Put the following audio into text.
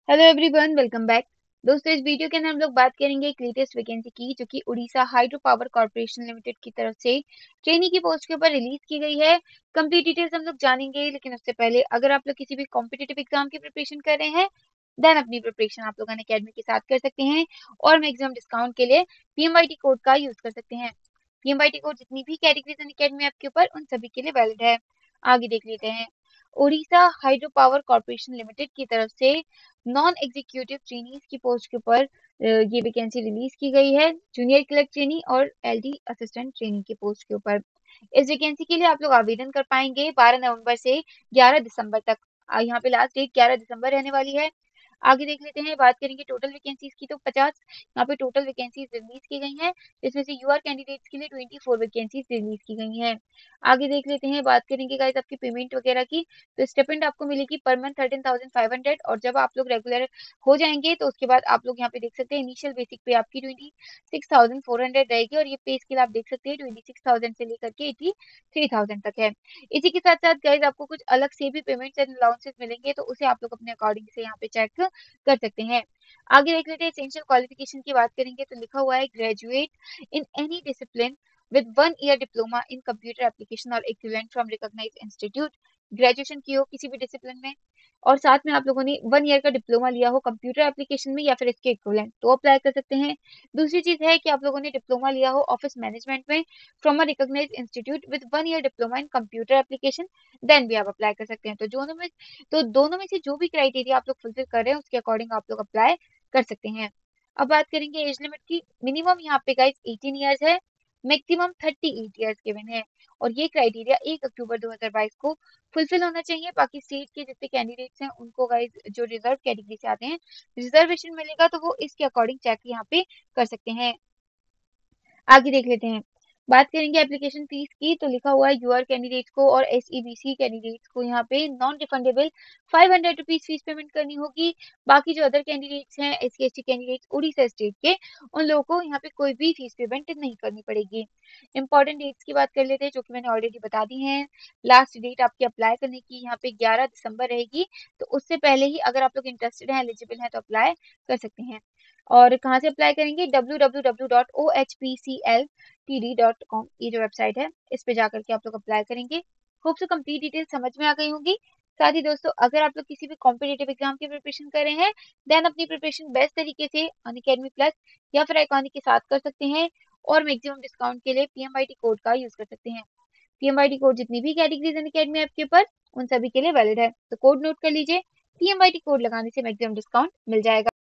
Hello everyone, welcome back. दोस्तों, इस video के अंदर हम लोग बात करेंगे एक लेटेस्ट वैकेंसी की, जो कि Orissa hydro power corporation limited की तरफ से ट्रेनी की पोस्ट के ऊपर रिलीज की गई है। कंप्लीट डिटेल्स हम लोग जानेंगे, लेकिन उससे पहले अगर आप लोग किसी भी कॉम्पिटिटिव एग्जाम की प्रिपरेशन कर रहे हैं, देन अपनी प्रिपरेशन आप लोग अनअकैडमी के साथ कर सकते हैं और मैक्सिमम डिस्काउंट के लिए पीएमवाईटी कोड का यूज कर सकते हैं। पीएमवाईटी कोड जितनी भी कैटेगरीज अनअकैडमी आपके ऊपर, उन सभी के लिए वैलिड है। आगे देख लेते हैं। Orissa hydro power corporation limited की तरफ से नॉन एग्जीक्यूटिव ट्रेनीज की पोस्ट के ऊपर ये वैकेंसी रिलीज की गई है, जूनियर क्लर्क ट्रेनी और एलडी असिस्टेंट ट्रेनी की पोस्ट के ऊपर। इस वैकेंसी के लिए आप लोग आवेदन कर पाएंगे 12 नवंबर से 11 दिसंबर तक। यहाँ पे लास्ट डेट 11 दिसंबर रहने वाली है। आगे देख लेते हैं, बात करेंगे टोटल वैकेंसीज की, तो 50 यहाँ पे टोटल वैकेंसीज रिलीज की गई हैं, जिसमें से यूआर कैंडिडेट्स के लिए 24 वैकेंसीज रिलीज की गई हैं। आगे देख लेते हैं, बात करेंगे गाइस आपकी पेमेंट वगैरह की, तो स्टिपेंड आपको मिलेगी पर मंथ 13,500, और जब आप लोग रेगुलर हो जाएंगे तो उसके बाद आप लोग यहाँ पे देख सकते हैं इनिशियल बेसिक पे आपकी 26,400 रहेगी, और ये पे स्केल आप देख सकते हैं 26,000 से लेकर के 83,000 तक है। इसी के साथ साथ गाइस आपको कुछ अलग से भी पेमेंट्स एंड अलाउंसेस मिलेंगे, तो उसे आप लोग अपने अकॉर्डिंग से यहाँ पे चेक कर सकते हैं। आगे देख लेते हैं, एसेंशियल क्वालिफिकेशन की बात करेंगे तो लिखा हुआ है graduate in any discipline with 1 year diploma in computer application or equivalent from recognized institute। Graduation की हो किसी भी डिसिप्लिन में, और साथ में आप लोगों ने 1 ईयर का डिप्लोमा लिया हो कंप्यूटर एप्लीकेशन में या फिर इसके इक्विवेलेंट, तो अप्लाई कर सकते हैं। दूसरी चीज है कि आप लोगों ने डिप्लोमा लिया हो ऑफिस मैनेजमेंट में from a recognised institute with 1 year diploma in computer application, then भी आप अप्लाई कर सकते हैं। तो दोनों में से जो भी क्राइटेरिया आप लोग फुलफिल कर रहे हैं, उसके अकॉर्डिंग आप लोग अप्लाई कर सकते हैं। अब बात करेंगे एज लिमिट की। मिनिमम यहाँ पे गाइस 18 ईयर्स है, मैक्सिमम 38 ईयर्स गिवन है, और ये क्राइटेरिया 1 अक्टूबर 2022 को फुलफिल होना चाहिए। बाकी स्टेट के जितने कैंडिडेट्स हैं उनको गाइस जो रिजर्व कैटेगरी से आते हैं, रिजर्वेशन मिलेगा, तो वो इसके अकॉर्डिंग चेक यहाँ पे कर सकते हैं। आगे देख लेते हैं, बात करेंगे एप्लीकेशन फीस की, तो लिखा हुआ है यूआर कैंडिडेट्स को और एसईबीसी कैंडिडेट्स को यहाँ पे non refundable 500 rupees fees payment करनी होगी। बाकी जो अदर कैंडिडेट्स हैं, SC ST candidates Orissa state के, उन लोगों को यहाँ पे कोई भी फीस पेमेंट नहीं करनी पड़ेगी। इंपॉर्टेंट डेट्स की बात कर लेते हैं, जो कि मैंने ऑलरेडी बता दी है। लास्ट डेट आपकी अप्लाई करने की यहाँ पे 11 दिसंबर रहेगी, तो उससे पहले ही अगर आप लोग इंटरेस्टेड हैं, एलिजिबल हैं, तो अप्लाई कर सकते हैं। और कहाँ से अप्लाई करेंगे? www.ohpcltd.com, ये जो वेबसाइट है, इस पे जाकर के आप लोग अप्लाई करेंगे। होप सो कंप्लीट डिटेल समझ में आ गई होंगी। साथ ही दोस्तों, अगर आप लोग किसी भी कॉम्पिटेटिव एग्जाम की प्रिपरेशन कर रहे हैं, देन अपनी प्रिपरेशन बेस्ट तरीके से अनअकैडमी प्लस या फिर आइकॉनिक के साथ कर सकते हैं, और मैक्सिमम डिस्काउंट के लिए पीएमवाईटी कोड का यूज कर सकते हैं। पीएमवाईटी कोड जितनी भी कैटेगरीज अनअकैडमी आपके ऊपर, उन सभी के लिए वैलिड है, तो कोड नोट कर लीजिए। पीएमवाईटी कोड लगाने से मैक्सिमम डिस्काउंट मिल जाएगा।